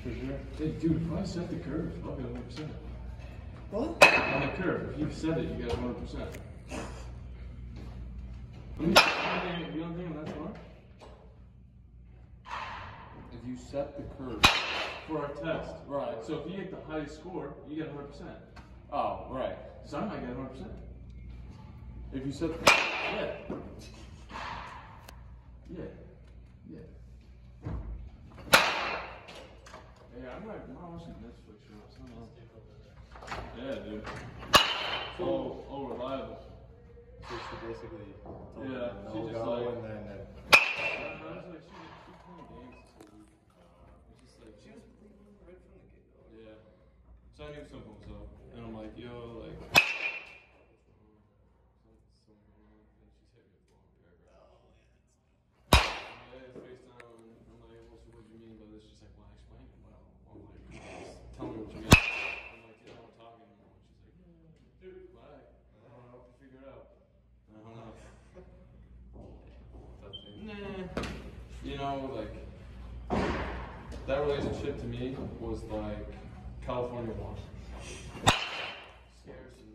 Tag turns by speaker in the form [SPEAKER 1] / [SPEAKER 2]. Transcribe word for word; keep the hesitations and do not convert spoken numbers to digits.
[SPEAKER 1] For sure.
[SPEAKER 2] Hey, dude, if I set the curve, I'll get one hundred percent.
[SPEAKER 3] What?
[SPEAKER 2] On the curve, if you set it, you get one hundred percent. You don't think that's smart?
[SPEAKER 1] If you set the curve.
[SPEAKER 2] For our test.
[SPEAKER 1] Right.
[SPEAKER 2] So if you get the highest score, you get one hundred percent.
[SPEAKER 1] Oh, right.
[SPEAKER 2] So I might get one hundred percent.
[SPEAKER 1] If you set the
[SPEAKER 2] Yeah. Yeah. Yeah. Yeah, I'm like, I'm watching Netflix or something. Yeah, dude. So, oh, reliable.
[SPEAKER 3] So she basically told
[SPEAKER 2] Yeah,
[SPEAKER 3] him
[SPEAKER 2] she
[SPEAKER 3] no
[SPEAKER 2] just
[SPEAKER 3] go,
[SPEAKER 2] like-
[SPEAKER 3] and then uh,
[SPEAKER 2] I was like, she, she playing games this whole week. It's just like,
[SPEAKER 3] she was bleeding right from the get go.
[SPEAKER 2] yeah. So I knew something was up. And I'm like, yo, like, tell me what you mean. I'm like, you don't want to talk anymore. She's like, yeah, dude, why? I don't know. Help you figure it out. I don't know. Nah. You know, like, that relationship to me was like California water. Scarcity.